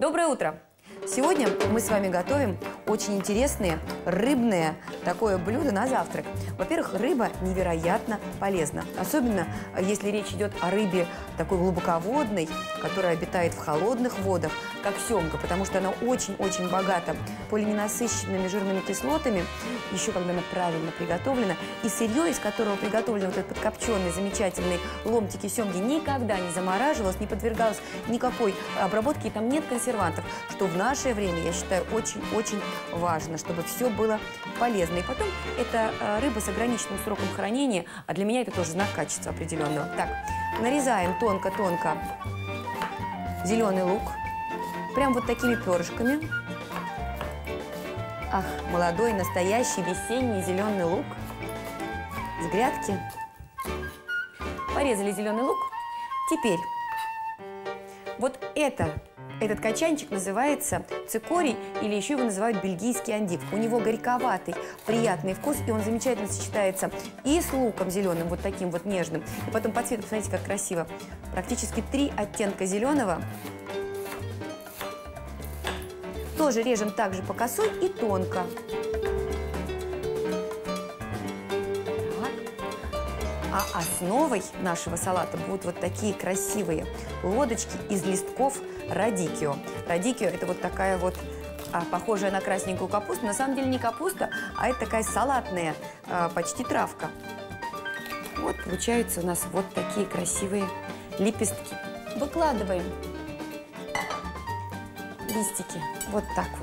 Доброе утро! Сегодня мы с вами готовим очень интересное рыбное такое блюдо на завтрак. Во-первых, рыба невероятно полезна. Особенно, если речь идет о рыбе такой глубоководной, которая обитает в холодных водах, как семга, потому что она очень-очень богата полиненасыщенными жирными кислотами, еще когда она правильно приготовлена. И сырье, из которого приготовлены вот этот подкопченый замечательный ломтики семги, никогда не замораживалось, не подвергалось никакой обработке, и там нет консервантов, что в наше время, я считаю, очень-очень важно, чтобы все было полезно. И потом, это рыба с ограниченным сроком хранения, а для меня это тоже знак качества определенного. Так, нарезаем тонко-тонко зеленый лук, прям вот такими перышками. Ах, молодой, настоящий весенний зеленый лук с грядки. Порезали зеленый лук. Теперь вот этот качанчик называется цикорий, или еще его называют бельгийский андив. У него горьковатый, приятный вкус, и он замечательно сочетается и с луком зеленым, вот таким вот нежным. И потом по цвету, посмотрите, как красиво. Практически 3 оттенка зеленого. Тоже режем также по косой и тонко. А основой нашего салата будут вот такие красивые лодочки из листков радикио. Радикио – это вот такая вот похожая на красненькую капусту. На самом деле не капуста, а это такая салатная почти травка. Вот получаются у нас вот такие красивые лепестки. Выкладываем листики вот так вот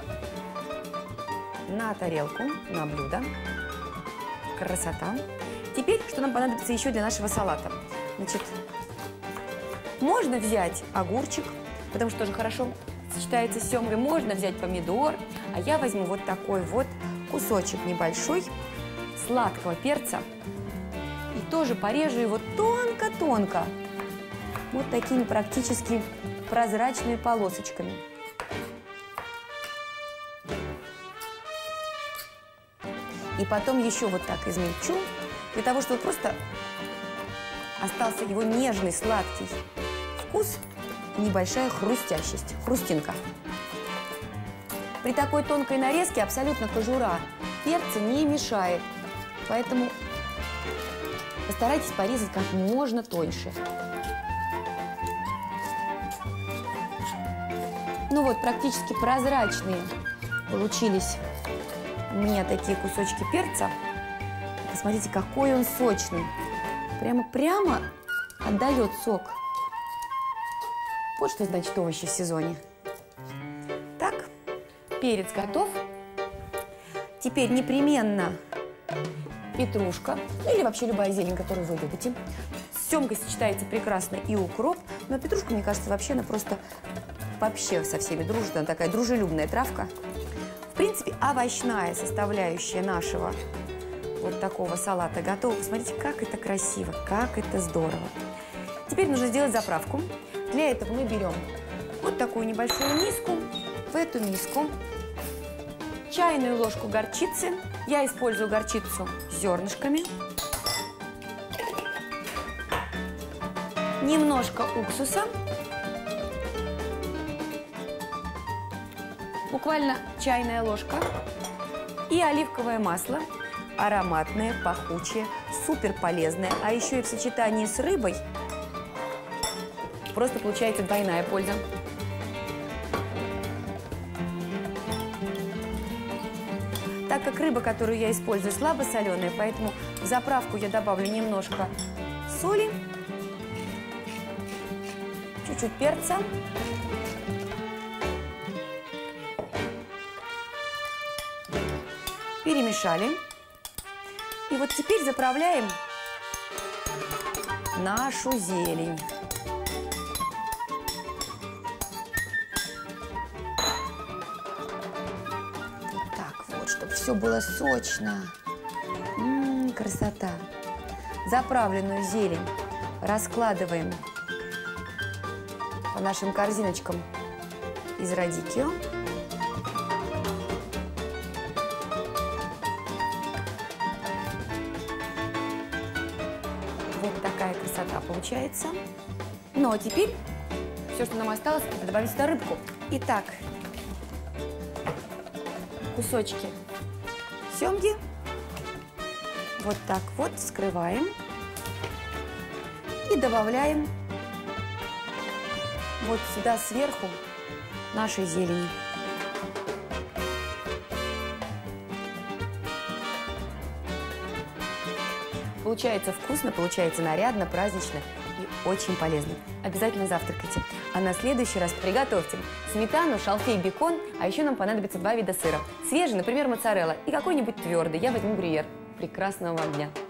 на тарелку, на блюдо. Красота. Теперь, что нам понадобится еще для нашего салата? Значит, можно взять огурчик, потому что тоже хорошо сочетается с семгой. Можно взять помидор, а я возьму вот такой вот кусочек небольшой сладкого перца и тоже порежу его тонко-тонко, вот такими практически прозрачными полосочками. И потом еще вот так измельчу, для того, чтобы просто остался его нежный, сладкий вкус и небольшая хрустящесть, хрустинка. При такой тонкой нарезке абсолютно кожура перца не мешает, поэтому постарайтесь порезать как можно тоньше. Ну вот, практически прозрачные получились у меня такие кусочки перца. Посмотрите, какой он сочный. Прямо отдает сок. Вот что значит овощи в сезоне. Так, перец готов. Теперь непременно петрушка, или вообще любая зелень, которую вы любите. С семгой сочетается прекрасно и укроп, но петрушка, мне кажется, вообще она просто вообще со всеми дружит. Она такая дружелюбная травка. В принципе, овощная составляющая нашего вот такого салата готова. Посмотрите, как это красиво, как это здорово. Теперь нужно сделать заправку. Для этого мы берем вот такую небольшую миску. В эту миску чайную ложку горчицы. Я использую горчицу с зернышками. Немножко уксуса. Буквально чайная ложка. И оливковое масло. Ароматное, пахучее, супер полезное. А еще и в сочетании с рыбой просто получается двойная польза. Так как рыба, которую я использую, слабосоленая, поэтому в заправку я добавлю немножко соли, чуть-чуть перца. Перемешали. И вот теперь заправляем нашу зелень. Так вот, чтобы все было сочно. Красота. Заправленную зелень раскладываем по нашим корзиночкам из радикио. Вот такая красота получается. Ну а теперь все, что нам осталось, это добавить сюда рыбку. Итак, кусочки семги вот так вот вскрываем и добавляем вот сюда сверху нашей зелени. Получается вкусно, получается нарядно, празднично и очень полезно. Обязательно завтракайте. А на следующий раз приготовьте сметану, шалфей, бекон, а еще нам понадобится 2 вида сыра. Свежий, например, моцарелла, и какой-нибудь твердый. Я возьму грюйер. Прекрасного вам дня!